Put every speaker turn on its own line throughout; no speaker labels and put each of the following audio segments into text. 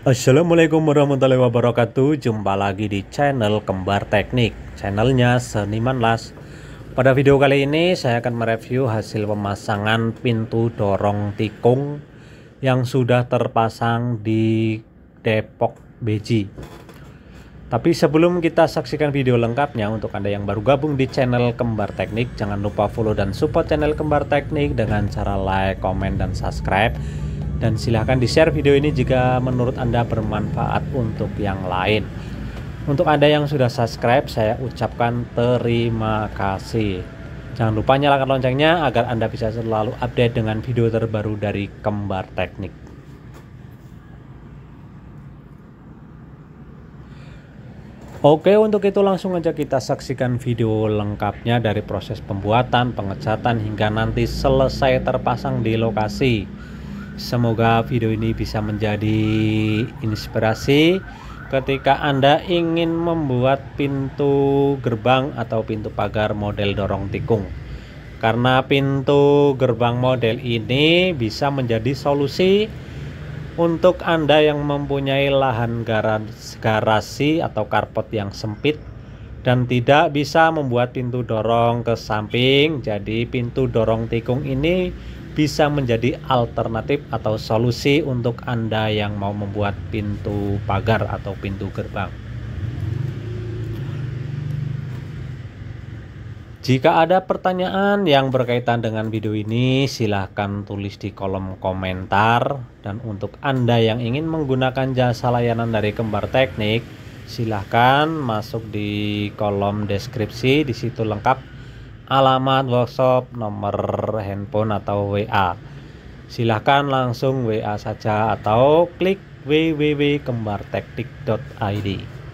Assalamualaikum warahmatullahi wabarakatuh. Jumpa lagi di channel Kembar Teknik, channelnya Seniman Las. Pada video kali ini saya akan mereview hasil pemasangan pintu dorong tikung yang sudah terpasang di Depok Beji. Tapi sebelum kita saksikan video lengkapnya, untuk Anda yang baru gabung di channel Kembar Teknik, jangan lupa follow dan support channel Kembar Teknik dengan cara like, komen, dan subscribe. Dan silahkan di-share video ini jika menurut Anda bermanfaat untuk yang lain. Untuk Anda yang sudah subscribe, saya ucapkan terima kasih. Jangan lupa nyalakan loncengnya agar Anda bisa selalu update dengan video terbaru dari Kembar Teknik. Oke, untuk itu langsung aja kita saksikan video lengkapnya dari proses pembuatan, pengecatan, hingga nanti selesai terpasang di lokasi. Semoga video ini bisa menjadi inspirasi ketika Anda ingin membuat pintu gerbang atau pintu pagar model dorong tikung. Karena pintu gerbang model ini bisa menjadi solusi untuk Anda yang mempunyai lahan garasi atau carport yang sempit dan tidak bisa membuat pintu dorong ke samping. Jadi pintu dorong tikung ini bisa menjadi alternatif atau solusi untuk Anda yang mau membuat pintu pagar atau pintu gerbang. Jika ada pertanyaan yang berkaitan dengan video ini, silahkan tulis di kolom komentar. Dan untuk Anda yang ingin menggunakan jasa layanan dari Kembar Teknik, silahkan masuk di kolom deskripsi. Di situ lengkap alamat workshop, nomor handphone atau WA. Silahkan langsung WA saja atau klik www.kembarteknik.id.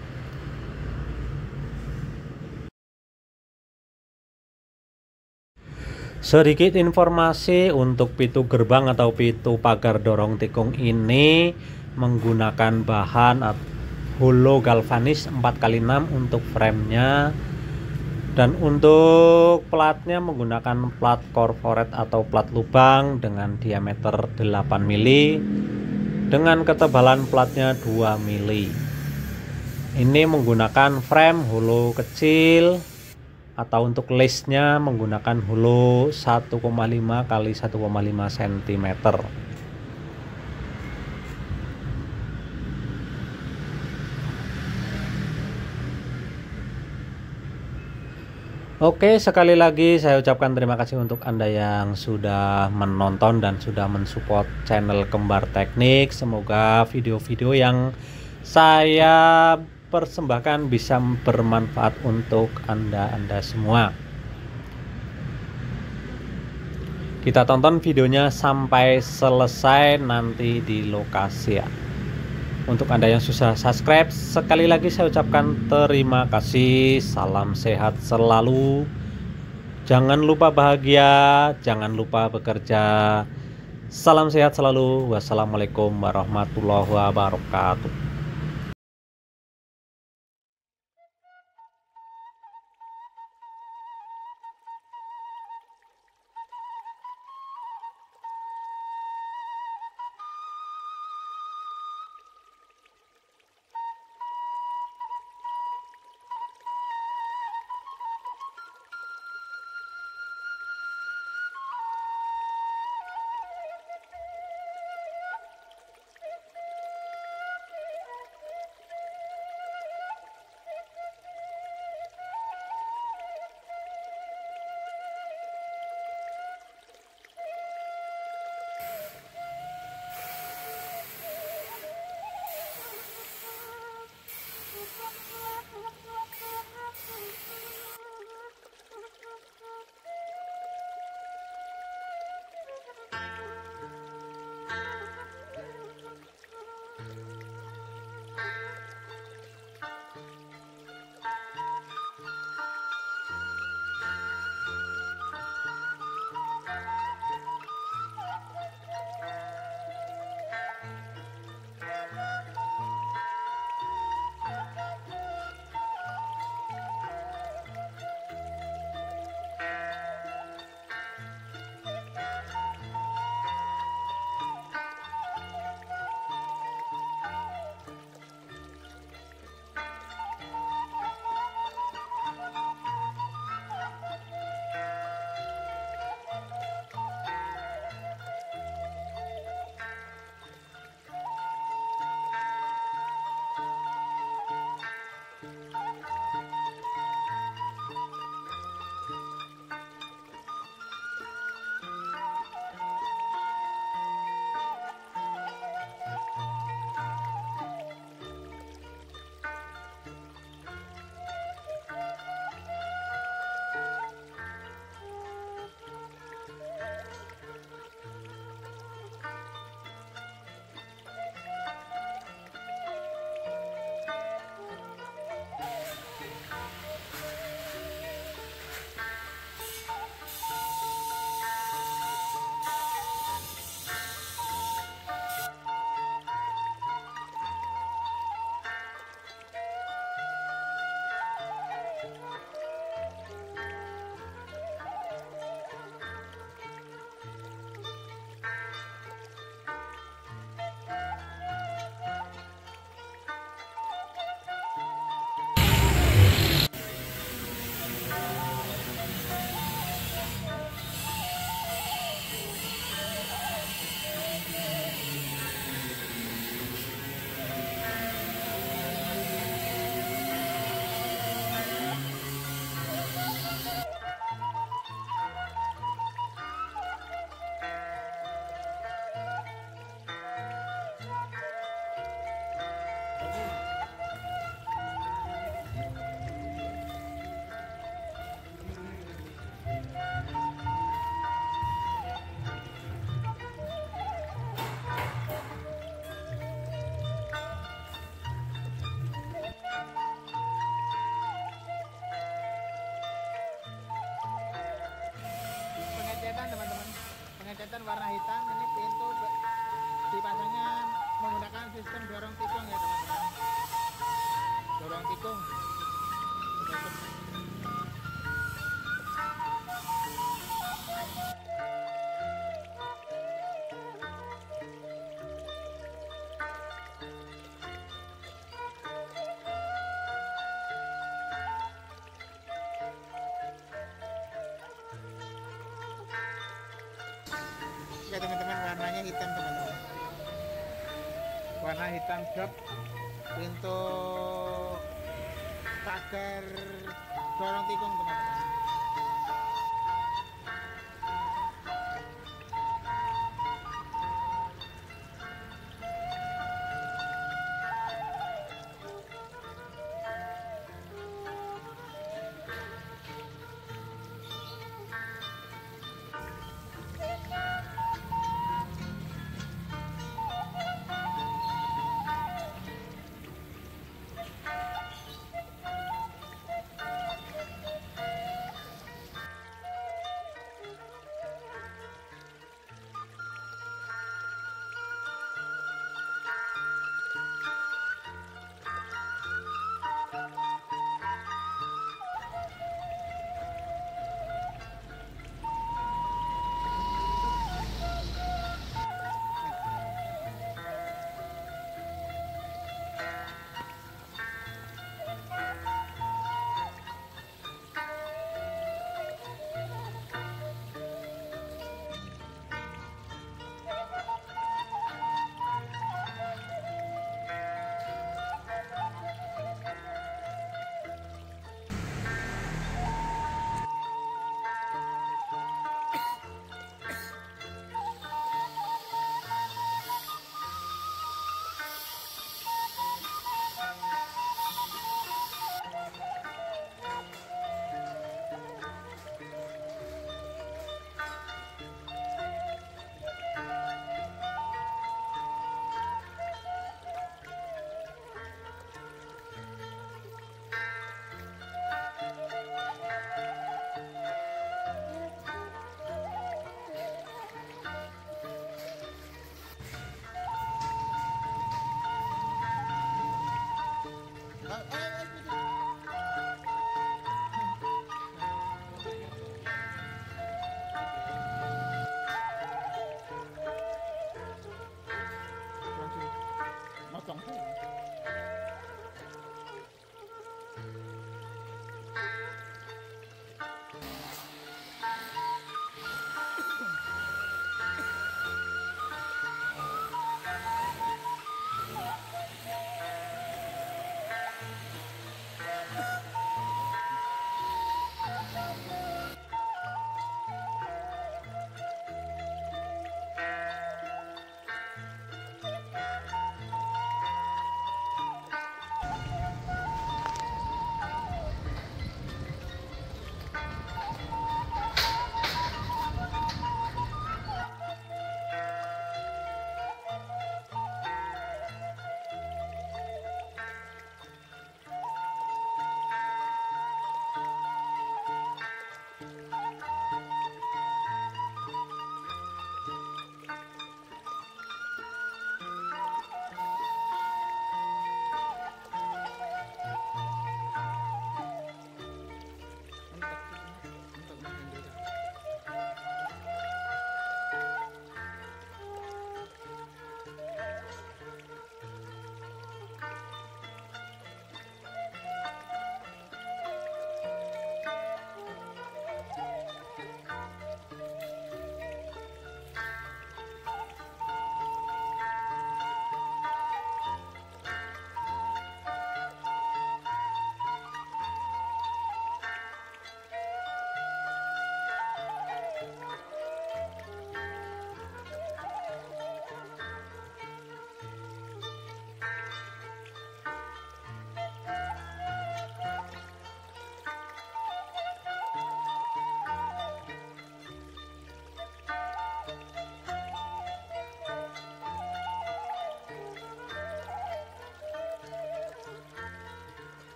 Sedikit informasi untuk pintu gerbang atau pintu pagar dorong tikung ini menggunakan bahan holo galvanis 4x6 untuk framenya. Dan untuk platnya menggunakan plat corporate atau plat lubang dengan diameter 8 mili dengan ketebalan platnya 2 mili. Ini menggunakan frame holo kecil, atau untuk listnya menggunakan holo 1,5 x 1,5 cm. Oke, sekali lagi saya ucapkan terima kasih untuk Anda yang sudah menonton dan sudah mensupport channel Kembar Teknik. Semoga video-video yang saya persembahkan bisa bermanfaat untuk Anda semua. Kita tonton videonya sampai selesai nanti di lokasi ya. Untuk Anda yang sudah subscribe, sekali lagi saya ucapkan terima kasih. Salam sehat selalu. Jangan lupa bahagia, jangan lupa bekerja. Salam sehat selalu. Wassalamualaikum warahmatullahi wabarakatuh.
hitam drop pintu pagar dorong tikung teman-teman. Motong.